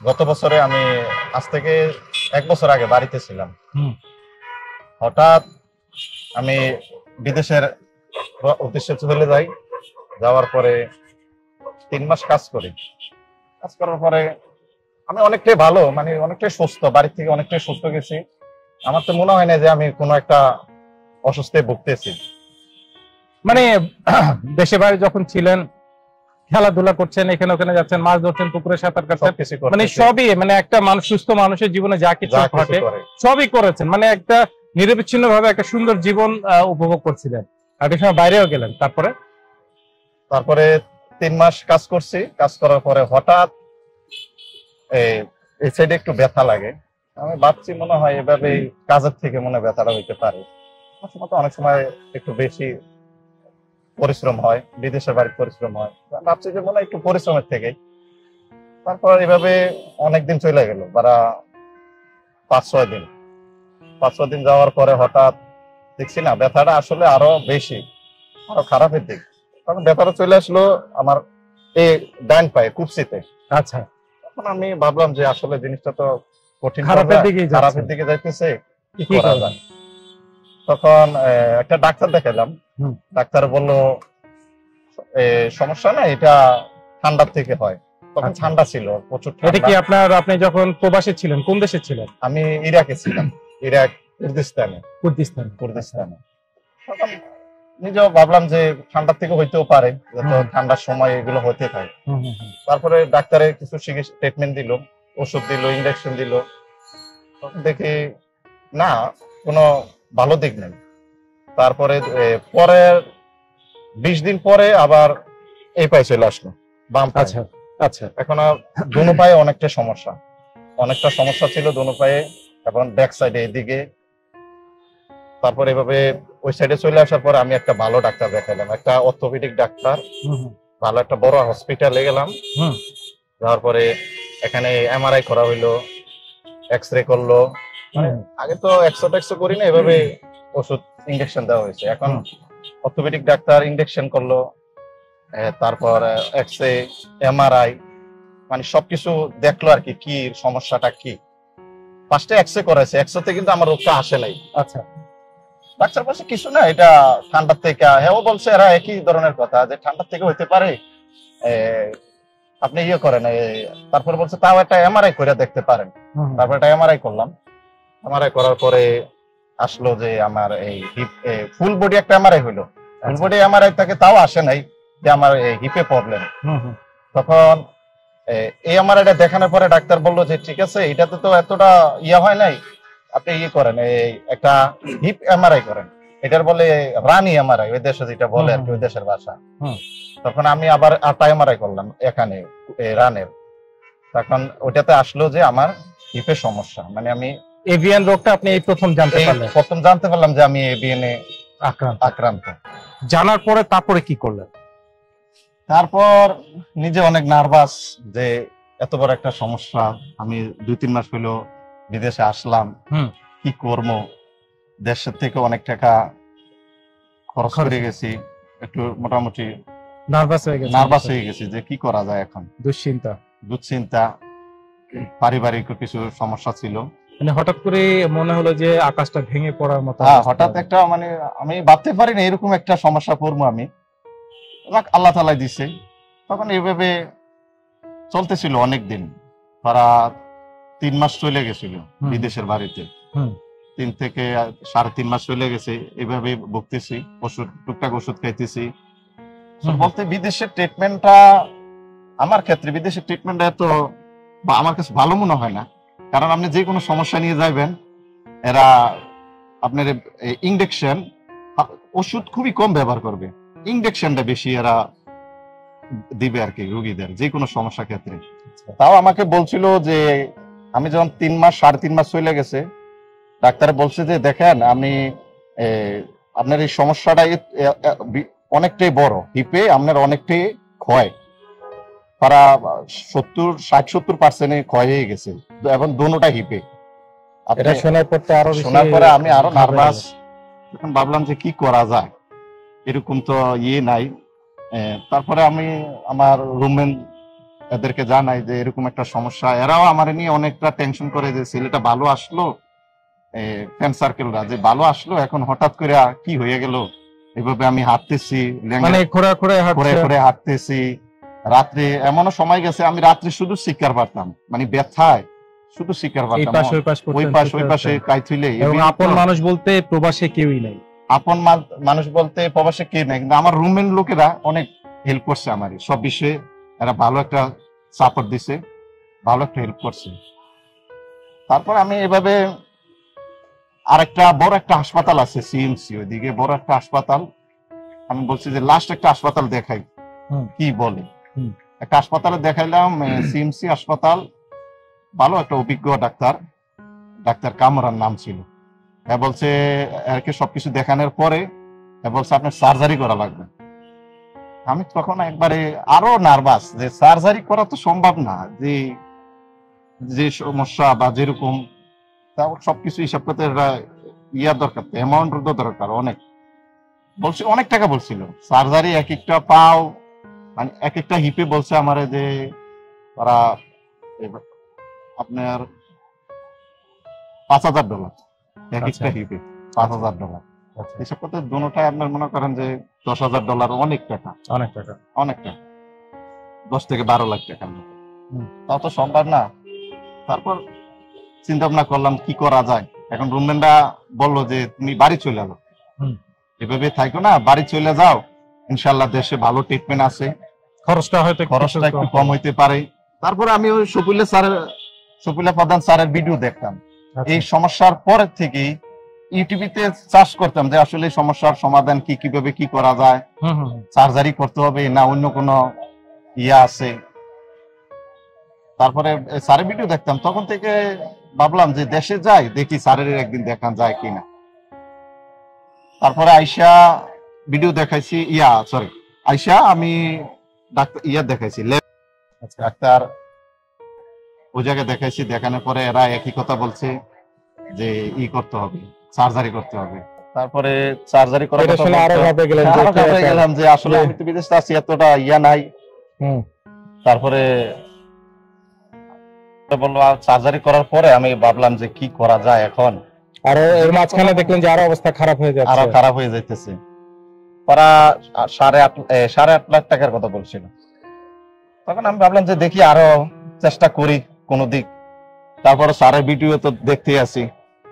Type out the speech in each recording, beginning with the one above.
গত বছরে আমি আজ থেকে 1 বছর আগে বাড়িতে ছিলাম। হঠাৎ আমি বিদেশের উদ্দেশ্যে চলে যাই। যাওয়ার পরে 3 মাস কাজ করি। কাজ করার পরে আমি অনেকটাই ভালো, মানে অনেকটাই সুস্থ, বাড়ি থেকে অনেকটাই সুস্থ গেছি। আমার তো মনে হয় না যে আমি কোনো একটা অসুস্থতায় ভুগতেছি। মানে দেশে বাইরে যখন ছিলেন, খেলাধুলা করছেন, এখানে ওখানে যাচ্ছেন, মাছ ধরছেন, পুকুরে সাঁতার কাটছেন, মানে সবই, মানে একটা মানুষ সুস্থ মানুষের জীবনে যা কিছু ঘটে সবই করেছেন, মানে একটা নিরবিচ্ছিন্ন ভাবে একটা সুন্দর জীবন উপভোগ করছিলেন। আর এই সময় বাইরেও গেলেন। তারপরে 3 মাস কাজ করছি। কাজ করার পরে হঠাৎ এই সাইডে একটু ব্যথা লাগে। আমি ভাবছি মনে হয় এভাবে কাজের থেকে মনে হয় ব্যথাটা হইতে পারে। অনেক সময় একটু বেশি পরিশ্রম হয়, বিদেশের বাড়ির পরিশ্রম হয়, ভাবছি যে মনে হয় একটু পরিশ্রমের থেকে। তারপর এভাবে অনেকদিন চলে গেল, তারা 5-6 দিন। 5-6 দিন যাওয়ার পরে হঠাৎ দেখছি না ব্যথাটা আসলে আরো বেশি, আরো খারাপের দিক। তখন ব্যথাটা চলে আসলো আমার এই ডান পায়ে, কুপসিতে। আচ্ছা, তখন আমি ভাবলাম যে আসলে জিনিসটা তো কঠিন, খারাপের দিকে যাইতেছে, কি করা যায়। তখন একটা ডাক্তার দেখালাম। ডাক্তার বললো সমস্যা না, এটা ঠান্ডার থেকে হয়। তখন ঠান্ডা ছিল প্রচুর। এটা কি আপনি যখন প্রবাসী ছিলেন, কোন দেশে ছিলেন? আমি ইরাকে ছিলাম। ইরাক, কুর্দিস্তানে। তখন নিজেও ভাবলাম যে ঠান্ডার থেকে হইতেও পারে, যত ঠান্ডার সময় এগুলো হতে থাকে। তারপরে ডাক্তারের কিছু ট্রিটমেন্ট দিল, ওষুধ দিল, ইনজেকশন দিল। দেখি না, কোনো ভালো দিক নেই। তারপরে পরের 20 দিন পরে আবার এই পায়ে চলে আসলো, বাম পায়ে। আচ্ছা, এখন দোনো পায়ে অনেকটা সমস্যা ছিল দোনো পায়ে, এবং ব্যাক সাইডে এদিকে। তারপর এভাবে ওই সাইডে চলে আসার পর আমি একটা ভালো ডাক্তার দেখালাম, একটা অর্থোপেডিক ডাক্তার। ভালো একটা বড় হসপিটালে গেলাম। যাওয়ার পরে এখানে এমআরআই করা হইলো, এক্সরে করলো। আগে তো এক্সো করি না, এভাবে ওষুধ ইনজেকশন দেওয়া হয়েছে। এখন অর্থোপেডিক ডাক্তার ইনজেকশন করলো, তারপর এক্সরে, এমআরআই, মানে সবকিছু দেখলো আর কি, কি সমস্যাটা কি। ফার্স্টে এক্সরে করেছে, এক্সরেতে কিন্তু আমার রোগটা আসে নাই। আচ্ছা, ডাক্তার বলছে কিছু না, এটা ঠান্ডার থেকে। হ্যাঁ, ও বলছে এরা একই ধরনের কথা, যে ঠান্ডার থেকে হইতে পারে, আপনি ইয়ে করেন। তারপর বলছে তাও একটা এমআরআই করে দেখতে পারেন। তারপর একটা এমআরআই করলাম। এমআরআই করার পরে আসলো যে আমার এই হিপ, ফুল বডি একটা এমআরআই হইলো। ফুল বডি এমআরআই থেকে তাও আসে নাই যে আমার এই হিপে প্রবলেম। তখন এই এমআরআইটা দেখানোর পরে ডাক্তার বললো যে ঠিক আছে, এটাতে তো এতটা ইয়ে হয় নাই, আপনি ইয়ে করেন, এই একটা হিপ এমআরআই করেন। এটার বলে রানি এমআরআই, ওই দেশে যেটা বলে আর কি, ওই দেশের ভাষা। তখন আমি আবার 8টা এমআরআই করলাম এখানে রানের। তখন ওটাতে আসলো যে আমার হিপে সমস্যা, মানে আমি এভিয়ান রোগটা আপনি এই প্রথম জানতে পারলাম যে আমি এভিয়ান এ আক্রান্ত। জানার পরে তারপরে কি করলেন? তারপর নিজে অনেক নার্ভাস যে এত বড় একটা সমস্যা, আমি 2-3 মাস হলো বিদেশে আসলাম, কি করব। দেশের থেকে অনেক টাকা খরচ করে গেছি, একটু মোটামুটি নার্ভাস হয়ে গেছি যে কি করা যায় এখন। দুশ্চিন্তা, পারিবারিক কিছু সমস্যা ছিল। মানে হঠাৎ করে মনে হলো যে আকাশটা ভেঙে পড়ার মতো। হঠাৎ একটা, মানে আমি ভাবতে পারি না এরকম একটা সমস্যা পড়বো আমি, আল্লাহ তাআলা দিছে। তখন এইভাবে চলতেছিল অনেকদিন, তারা 3 মাস চলে গেছিল বিদেশের বাড়িতে। 3 থেকে 3.5 মাস চলে গেছে, এইভাবে ভুগতেছি, টুকটাক ওষুধ খাইতেছি। বলতে বিদেশের ট্রিটমেন্টটা, আমার ক্ষেত্রে বিদেশের ট্রিটমেন্টটা এত আমার কাছে ভালো মনে হয় না। কারণ আপনি যে কোনো সমস্যা নিয়ে যাবেন, এরা আপনার ইনজেকশন, ওষুধ খুবই কম ব্যবহার করবে, ইনজেকশনটা বেশি এরা দিবে আর কি রোগীদের যে কোনো সমস্যা ক্ষেত্রে। তাও আমাকে বলছিল যে আমি যখন 3.5 মাস চলে গেছে, ডাক্তার বলছে যে দেখেন আমি আপনার এই সমস্যাটা অনেকটাই বড়, হিপে আপনার অনেকটাই ক্ষয়, তারা 60-70% ক্ষয় হয়ে গেছে, এবং দোনোটা হিপে। শোনার পরে আমি আরো নার্ভাস। তখন ভাবলাম যে কি করা যায়, এরকম তো ইয়ে নাই। তারপরে আমি আমার রুমমেট এদেরকে জানাই যে এরকম একটা সমস্যা, এরাও আমার নিয়ে অনেকটা টেনশন করে যে ছেলেটা ভালো আসলো, ফ্রেন্ড সার্কেলরা যে ভালো আসলো, এখন হঠাৎ করে কি হয়ে গেল। এভাবে আমি হাঁটতেছি, মানে খোঁড়া ঘুরে হাঁটছে। ঘুরে হাঁটতেছি। রাত্রে এমনও সময় গেছে আমি রাত্রে শুধু শিকার পারতাম, মানে ব্যথায় শুধু শিকার এই পারতাম, পাশ ওই পাশ ওই করতেন, পাশ ওই করতে পাশে হচ্ছে। কাইথুলে। এবং আপন মানুষ বলতে প্রবাসে কেউই নাই। আপন মানুষ বলতে প্রবাসে কে নাই, কিন্তু আমার রুমের লোকেরা অনেক হেল্প করছে আমারই সব বিষয়ে। এরা ভালো একটা সাপোর্ট দিছে, ভালো একটা হেল্প করছে। তারপর আমি এভাবে আরেকটা বড় একটা হাসপাতাল আছে সিএমসি, ওইদিকে বড় একটা হাসপাতাল। আমি বলছি যে লাস্ট একটা হাসপাতাল দেখাই, কি বলে। একটা হাসপাতালে দেখাইলাম, সিএমসি হাসপাতাল, ভালো একটা অভিজ্ঞ ডাক্তার, ডাক্তার কামরার নাম ছিল। হ্যাঁ বলছে একে সবকিছু দেখানোর পরে বলছে আপনার সার্জারি করা লাগবে। আমি তখন একবারে আরো নার্ভাস যে সার্জারি করা তো সম্ভব না, যে যে সমস্যা বা যেরকম, তাও সবকিছু হিসাব করতে ইয়ার দরকার, অ্যামাউন্ট দরকার অনেক। বলছে অনেক টাকা বলছিল সার্জারি, এক একটা পাও মানে এক একটা হিপে বলছে আমারে যে তারা আপনার $5,000 এক একটা হিপে, $5,000। এসব করতে দুটোটাই আপনার মনে করেন যে $10,000, অনেক টাকা, অনেক টাকা, অনেক টাকা, 10 থেকে 12 লাখ টাকার মতো। তাও তো সম্ভব না। তারপর চিন্তা ভাবনা করলাম কি করা যায়। এখন রুমমেটরা বললো যে তুমি বাড়ি চলে যাও, এভাবে থাকো না, বাড়ি চলে যাও, ইনশাল্লাহ দেশে ভালো ট্রিটমেন্ট আছে, খরচটা একটু কম হইতে পারে। তারপরে আমি ওই শফিউল্লাহ প্রধান স্যারের ভিডিও দেখতাম। এই সমস্যার পরের থেকে ইউটিউবে সার্চ করতাম যে আসলে এই সমস্যার সমাধান কি, কিভাবে কি করা যায়, সার্জারি করতে হবে না অন্য কোনো ইয়া আছে। তারপরে স্যারের ভিডিও দেখতাম, তখন থেকে ভাবলাম যে দেশে যাই, দেখি স্যারের একদিন দেখান যায় কিনা। তারপরে আইসা ভিডিও দেখাইছি, আইসা আমি ডাক্তার দেখাইছি, ডাক্তার ওই জায়গায় দেখাইছি। দেখানোর পরে এরা একই কথা বলছে যে করতে হবে, সার্জারি করতে হবে। তারপরে সার্জারি করার কথা গেলাম যে আসলে আমি তো বিদেশে আছি, এতটা ইয়া নাই। তারপরে বললো সার্জারি করার পরে আমি ভাবলাম যে কি করা যায় এখন। আরো এর মাঝখানে দেখলেন যে আরো অবস্থা খারাপ হয়ে যাচ্ছে, আরো খারাপ হয়ে যাইতেছে। ওরা 8.5 লাখ টাকার কথা বলছিল। তখন আমি ভাবলাম যে দেখি আরো চেষ্টা করি কোন দিক। তারপরে স্যারের ভিডিও তো দেখতে আছি,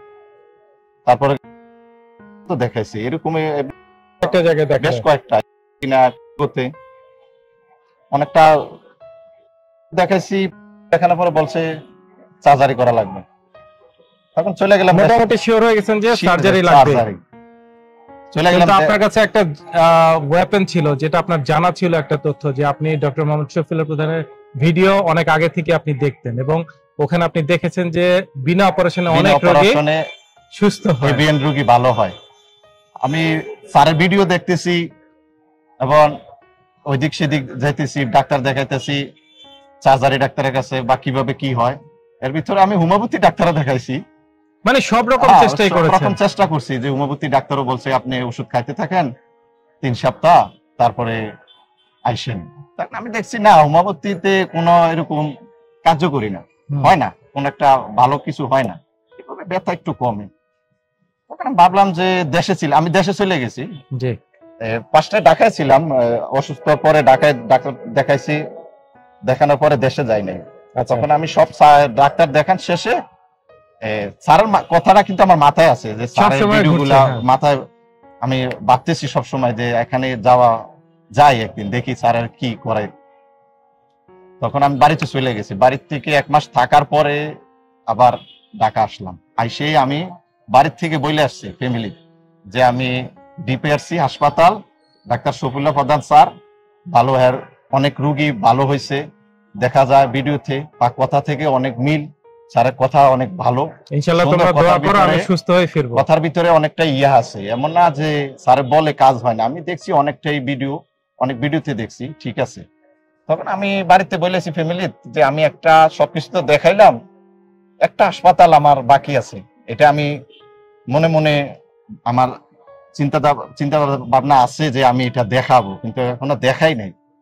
তারপরে তো দেখাইছি এরকম একটা জায়গায় বেশ কয়েকটা কিনা করতে অনেকটা দেখাইছি। দেখানোর পরে বলছে সার্জারি করা লাগবে। তখন চলে গেলাম, মোটামুটি শিওর হয়ে গেছেন যে সার্জারি লাগবে। চলে গেলাম। আপনার কাছে একটা ওয়েপন ছিল, যেটা আপনার জানা ছিল, একটা তথ্য যে আপনি ডক্টর মোহাম্মদ শফিউল্লাহ প্রধানের ভিডিও অনেক আগে থেকে আপনি দেখতেন, এবং ওখানে আপনি দেখেছেন যে বিনা অপারেশনে অনেক রোগী সুস্থ হয়, রোগী ভালো হয়। আমি স্যারের ভিডিও দেখতেছি এবং ওইদিক সেদিক যাইতেছি, ডাক্তার দেখাইতেছি, সার্জারি ডাক্তারের কাছে বা কিভাবে কি হয়। এর ভিতরে আমি হোমিওপ্যাথি ডাক্তারও দেখাইছি, মানে সব রকম চেষ্টাই করেছেন। চেষ্টা করছি যে হোমিওপ্যাথি ডাক্তারও বলছে আপনি ওষুধ খাইতে থাকেন 3 সপ্তাহ, তারপরে আইসেন। তখন আমি দেখছি না, হোমিওপ্যাথিতে কোনো এরকম কার্যকরী না, হয় না, কোন একটা ভালো কিছু হয় না, এভাবে ব্যথা একটু কমে। তখন আমি ভাবলাম যে দেশে ছিলাম, আমি দেশে চলে গেছি। জি, 5টায় ঢাকায় ছিলাম, অসুস্থ পরে ঢাকায় ডাক্তার দেখাইছি, দেখানোর পরে দেশে যাই নাই। তখন আমি সব ডাক্তার দেখান শেষে স্যারের কথাটা কিন্তু আমার মাথায় আছে, যে স্যারের ভিডিওগুলা মাথায় আমি ভাবতেছি সবসময় যে এখানে যাওয়া যায়, একদিন দেখি স্যারের কি করে। তখন আমি বাড়িতে চলে গেছি, বাড়ির থেকে 1 মাস থাকার পরে আবার ঢাকা আসলাম। আইসে আমি বাড়ির থেকে বলে আসছি ফ্যামিলি যে আমি ডিপিআরসি হাসপাতাল, ডাক্তার শফিউল্লাহ প্রধান স্যার ভালো, অনেক রুগী ভালো হয়েছে, দেখা যায় ভিডিওতে বা কথা থেকে অনেক মিল, স্যারের কথা অনেক ভালো, ইনশাআল্লাহ তোমরা দোয়া করো আমি সুস্থ হয়ে ফিরবো। কথার ভিতরে অনেকটা ইয়া আছে, এমন না যে স্যার বলে কাজ হয় না। আমি দেখছি অনেকটাই অনেক ভিডিওতে দেখছি, ঠিক আছে। তখন আমি বাড়িতে বলেছি ফ্যামিলি যে আমি একটা সবকিছু তো দেখাইলাম, একটা হাসপাতাল আমার বাকি আছে, এটা আমি মনে মনে আমার চিন্তা ভাবনা আছে যে আমি এটা দেখাবো, কিন্তু এখনো দেখাই নাই।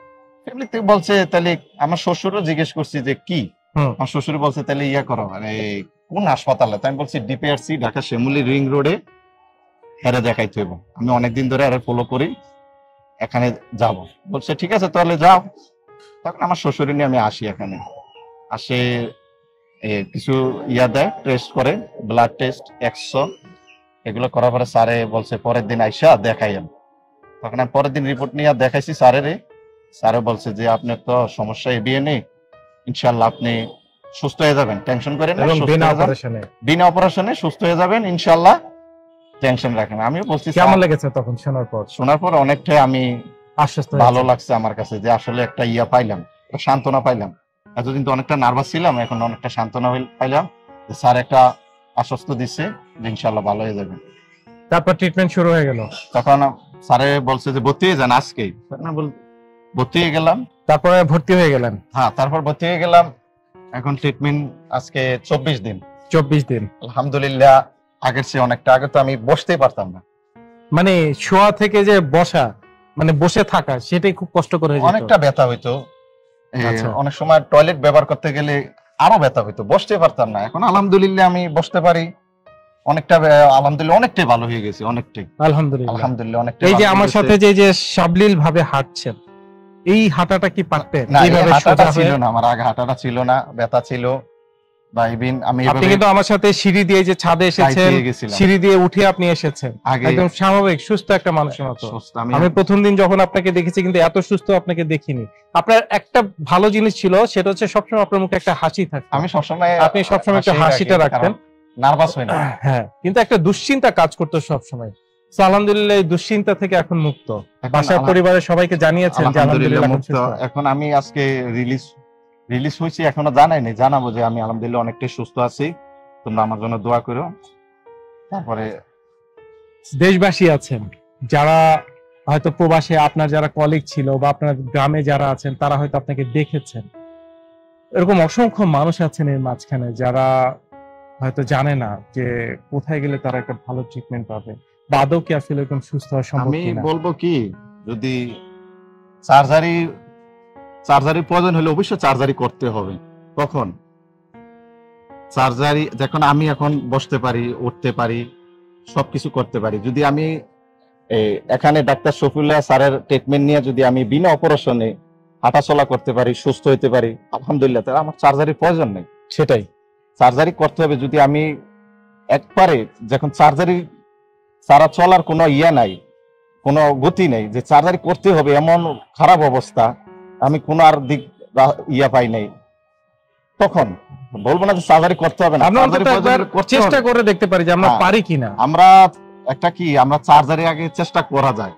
ফ্যামিলিতে বলছে তাহলে, আমার শ্বশুরও জিজ্ঞেস করছি যে কি, আমার শ্বশুর বলছে তাহলে ইয়া করো, মানে কোন হাসপাতালে? তাই আমি বলছি ডিপিআরসি, ঢাকা শ্যামলী রিং রোডে, হেরে দেখাইতে হইব, আমি অনেকদিন ধরে আরে ফলো করি, এখানে যাব। বলছে ঠিক আছে তাহলে যাও। তখন আমার শ্বশুর নিয়ে আমি আসি, এখানে আসে কিছু ইয়া দেয়, টেস্ট করে, ব্লাড টেস্ট, এক্সো, এগুলো করার পরে স্যারে বলছে পরের দিন আইসা দেখাইয়েন। তখন আমি পরের দিন রিপোর্ট নিয়ে দেখাইছি স্যারেরে। স্যারে বলছে যে আপনার তো সমস্যা এবিএ নেই, ইনশাল্লাহ আপনি সুস্থ হয়ে যাবেন, টেনশন করেন না, বিনা অপারেশনে সুস্থ হয়ে যাবেন ইনশাল্লাহ, টেনশন রাখেন। আমিও বলছি কেমন লেগেছে তখন শোনার পর? অনেকটাই আমি আশ্বস্ত, ভালো লাগছে আমার কাছে যে আসলে একটা ইয়া পাইলাম, একটা সান্ত্বনা পাইলাম। এতদিন তো অনেকটা নার্ভাস ছিলাম, এখন অনেকটা সান্ত্বনা পাইলাম, স্যার একটা আশ্বস্ত দিচ্ছে যে ইনশাল্লাহ ভালো হয়ে যাবে। তারপর ট্রিটমেন্ট শুরু হয়ে গেল। তখন স্যারে বলছে যে ভর্তি হয়ে যান আজকেই। ভর্তি হয়ে গেলাম। তারপরে ভর্তি হয়ে গেলেন? হ্যাঁ, তারপর ভর্তি হয়ে গেলাম। এখন ট্রিটমেন্ট আজকে 24 দিন। 24 দিন আলহামদুলিল্লাহ, আগের চেয়ে অনেকটা। আগে তো আমি বসতেই পারতাম না, মানে শোয়া থেকে যে বসা, মানে বসে থাকা, সেটাই খুব কষ্টকর হয়ে যেত, অনেকটা ব্যথা হইতো। অনেক সময় টয়লেট ব্যবহার করতে গেলে আরো ব্যথা হইতো, বসতে পারতাম না। এখন আলহামদুলিল্লাহ আমি বসতে পারি, অনেকটা আলহামদুলিল্লাহ অনেকটাই ভালো হয়ে গেছে, অনেকটাই আলহামদুলিল্লাহ অনেকটাই। এই যে আমার সাথে যে সাবলীল ভাবে হাঁটছেন, এই হাঁটাটা কি পারতেন? না, এই হাঁটাটা ছিল না আমার, আগে হাঁটাটা ছিল না, ব্যথা ছিল। আপনি কিন্তু আমার সাথে সিঁড়ি দিয়ে যে ছাদে এসেছেন, সিঁড়ি দিয়ে উঠে আপনি এসেছেন, একদম স্বাভাবিক সুস্থ একটা মানুষের মতো। আমি প্রথম দিন যখন আপনাকে দেখেছি কিন্তু এত সুস্থ আপনাকে দেখিনি। আপনার একটা ভালো জিনিস ছিল, সেটা হচ্ছে সবসময় আপনার মুখে একটা হাসি থাকতো। আমি সবসময়, আপনি সবসময় একটা হাসিটা রাখতেন, নার্ভাস হই না। হ্যাঁ, কিন্তু একটা দুশ্চিন্তা কাজ করতো সবসময়। আলহামদুলিল্লাহ এই দুশ্চিন্তা থেকে এখন মুক্ত। বাসার পরিবারের সবাইকে জানিয়েছেন যে আলহামদুলিল্লাহ মুক্ত। এখন আমি আজকে রিলিজ হয়েছি, এখনো জানাইনি, জানাবো যে আমি আলহামদুলিল্লাহ অনেকটাই সুস্থ আছি, তোমরা আমার জন্য দোয়া করো। তারপরে দেশবাসী আছেন যারা হয়তো প্রবাসে, আপনার যারা কলিগ ছিল বা আপনার গ্রামে যারা আছেন, তারা হয়তো আপনাকে দেখেছেন, এরকম অসংখ্য মানুষ আছেন এর মাঝখানে যারা হয়তো জানে না যে কোথায় গেলে তারা একটা ভালো ট্রিটমেন্ট পাবে, বা আদৌ কি আসলে এরকম সুস্থ হওয়া সম্ভব কিনা। আমি বলবো কি, যদি সার্জারি প্রয়োজন হলে অবশ্যই সার্জারি করতে হবে। কখন সার্জারি, যখন আমি এখন বসতে পারি, উঠতে পারি, সবকিছু করতে পারি, যদি আমি এখানে ডাক্তার শফিউল্লাহ স্যারের ট্রিটমেন্ট নিয়ে যদি আমি বিনা অপারেশনে হাঁটাচলা করতে পারি, সুস্থ হইতে পারি, আলহামদুলিল্লাহ, তাহলে আমার সার্জারির প্রয়োজন নেই। সেটাই, সার্জারি করতে হবে। যদি আমি একবারে যখন সার্জারি সারা চলার কোনো ইয়া নাই, কোনো গতি নেই, যে সার্জারি করতে হবে এমন খারাপ অবস্থা, আমি কোনো আর দিক ইয়া পাই নাই, তখন বলবো না যে সার্জারি করতে হবে না। চেষ্টা করে দেখতে পারি যে আমরা পারি কিনা। আমরা একটা কি, আমরা সার্জারি আগে চেষ্টা করা যায়,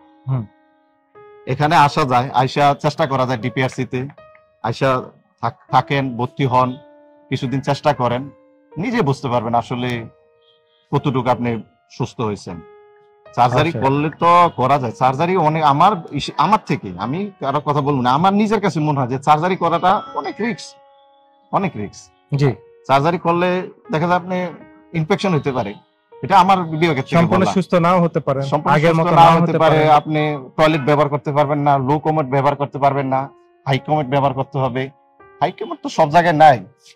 এখানে আসা যায়, আইসা চেষ্টা করা যায়, ডিপিআরসি তে আইসা থাকেন, ভর্তি হন, কিছুদিন চেষ্টা করেন, নিজে বুঝতে পারবেন আসলে কতটুকু আপনি সুস্থ হয়েছেন। সার্জারি করলে তো করা যায়, সার্জারি অনেক, আমার থেকে, আমি কারো কথা বলবো না, আমার নিজের কাছে মনে হয় যে সার্জারি করাটা অনেক রিস্ক, অনেক রিস্ক। জি, সার্জারি করলে দেখা যায় আপনি ইনফেকশন হতে পারে, এটা আমার বিবেকের থেকে সম্পূর্ণ সুস্থ নাও হতে পারে, আগের মতো নাও হতে পারে। আপনি টয়লেট ব্যবহার করতে পারবেন না, লো কমোড ব্যবহার করতে পারবেন না, হাই কমোড ব্যবহার করতে হবে। হাই কমোড তো সব জায়গায় নাই,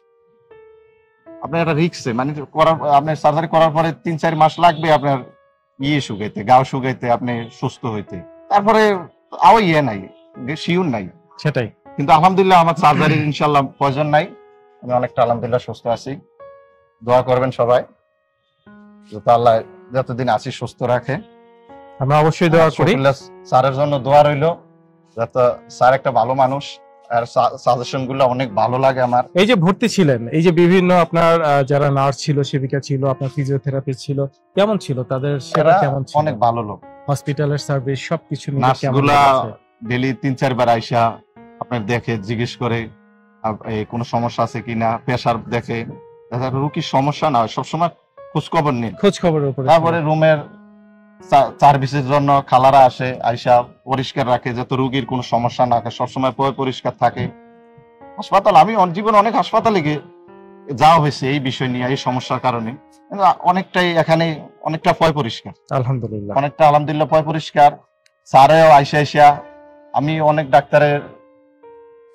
আপনার একটা রিস্ক, মানে আপনার সার্জারি করার পরে 3-4 মাস লাগবে আপনার শুকাইতে, গাও শুকাইতে, আপনি সুস্থ হইতে, তারপরে আও নাই, শিওর নাই। সেটাই, কিন্তু আলহামদুলিল্লাহ আমার সার্জারির ইনশাআল্লাহ প্রয়োজন নাই, আমি অনেকটা আলহামদুলিল্লাহ সুস্থ আছি। দোয়া করবেন সবাই, যাতে আল্লাহ যতদিন আছি সুস্থ রাখে। আমরা অবশ্যই দোয়া করি। স্যারের জন্য দোয়া রইল, যাতে স্যার একটা ভালো মানুষ, আর সাজেশন গুলো অনেক ভালো লাগে আমার। এই যে ভর্তি ছিলেন, এই যে বিভিন্ন আপনার যারা নার্স ছিল, সেবিকা ছিল, আপনার ফিজিওথেরাপিস্ট ছিল, কেমন ছিল তাদের সেবা? কেমন ছিল? অনেক ভালো লোক, হসপিটালের সার্ভিস সবকিছু নিয়ে নার্সগুলা ডেইলি 3-4 বার আইসা আপনার দেখে, জিজ্ঞেস করে কোনো সমস্যা আছে কিনা, প্রেসার দেখে, রোগীর সমস্যা না হয় সবসময় খোঁজ খবর নিন, খোঁজ খবরের উপরে। তারপরে রুমের সার্ভিসের জন্য খালারা আসে, আইসা পরিষ্কার রাখে, যাতে রোগীর কোনো সমস্যা না থাকে, সবসময় পরিষ্কার থাকে। হাসপাতাল, আমি জীবনে অনেক হাসপাতালে যাওয়া হয়েছে এই বিষয় নিয়ে, এই সমস্যার কারণে, অনেকটাই এখানে অনেকটা পরিষ্কার, আলহামদুলিল্লাহ, অনেকটা আলহামদুলিল্লাহ পরিষ্কার। স্যারেও আইসা আমি অনেক ডাক্তারের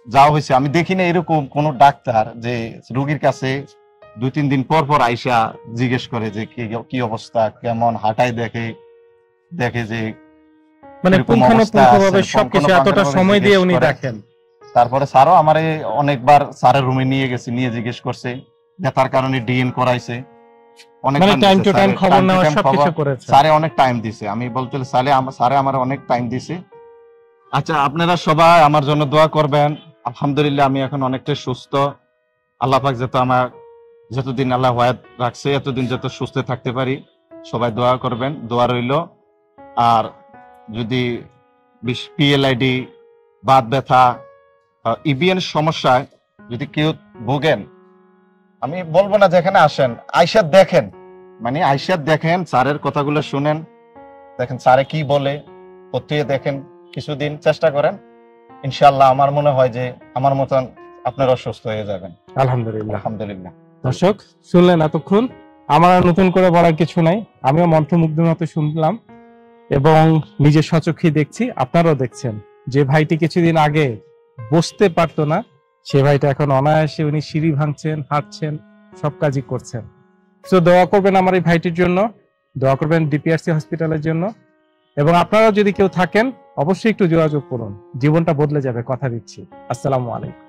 যাওয়া হয়েছে, আমি দেখি না এরকম কোন ডাক্তার যে রোগীর কাছে 2-3 দিন পর পর আইসা জিজ্ঞেস করে যে কি অবস্থা, কেমন, হাঁটায় দেখে যে মানে এরকম পুঙ্খানুপুঙ্খভাবে অবস্থা আছে, সবকিছু এতটা সময় দিয়ে উনি জিজ্ঞেস করে। দেখেন। তারপরে স্যারও আমারে অনেকবার স্যারের রুমে নিয়ে গেছে, নিয়ে জিজ্ঞেস করছে, ব্যথার কারণে ডিএন করাইছে, অনেক মানে টাইম টু টাইম খবর নেওয়া time সবকিছু খবর। করেছে। স্যারে অনেক টাইম দিছে, আমি বলতে স্যারে আমার অনেক টাইম দিছে। আচ্ছা, আপনারা সবাই আমার জন্য দোয়া করবেন। আলহামদুলিল্লাহ আমি এখন অনেকটা সুস্থ। আল্লাহ পাক যতদিন আল্লাহ হায়াত রাখছে এতদিন যত সুস্থ থাকতে পারি, সবাই দোয়া করবেন, দোয়া রইল। আর যদি পিএলআইডি, বাত ব্যথা, ইবিএন সমস্যায় যদি কেউ ভোগেন, আমি বলবো না যেখানে আসেন, আইসা দেখেন, মানে আইসা দেখেন, স্যারের কথাগুলো শুনেন, দেখেন স্যারে কি বলে, প্রত্যেকে দেখেন, কিছুদিন চেষ্টা করেন, ইনশাআল্লাহ আমার মনে হয় যে আমার মতন আপনারা সুস্থ হয়ে যাবেন। আলহামদুলিল্লাহ। আলহামদুলিল্লাহ। দর্শক শুনলেন এতক্ষণ, আমার আর নতুন করে বলার কিছু নাই, আমিও মন্ত্রমুগ্ধের মতো শুনলাম এবং নিজের স্বচক্ষে দেখছি, আপনারাও দেখছেন যে ভাইটি কিছুদিন আগে বসতে পারতো না, সে ভাইটা এখন অনায়াসে উনি সিঁড়ি ভাঙছেন, হাঁটছেন, সব কাজই করছেন। তো দোয়া করবেন আমার এই ভাইটির জন্য, দোয়া করবেন ডিপিআরসি হসপিটালের জন্য, এবং আপনারা যদি কেউ থাকেন অবশ্যই একটু যোগাযোগ করুন, জীবনটা বদলে যাবে, কথা দিচ্ছি। আসসালামু আলাইকুম।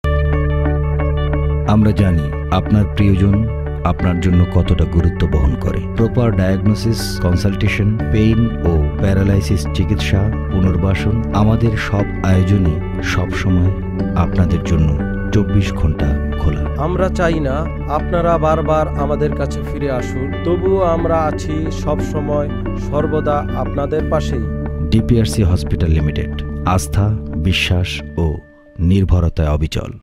আমরা জানি আপনার প্রিয়জন আপনার জন্য কতটা গুরুত্ব বহন করে। প্রপার ডায়াগনোসিস, কনসালটেশন, পেইন ও প্যারালাইসিস চিকিৎসা, পুনর্বাসন, আমাদের সব আয়োজনই সবসময় আপনাদের জন্য 24 ঘন্টা খোলা। আমরা চাই না আপনারা বারবার আমাদের কাছে ফিরে আসুন, তবুও আমরা আছি সব সময় সর্বদা আপনাদের পাশেই। ডিপিআরসি হসপিটাল লিমিটেড, আস্থা, বিশ্বাস ও নির্ভরতায় অবিচল।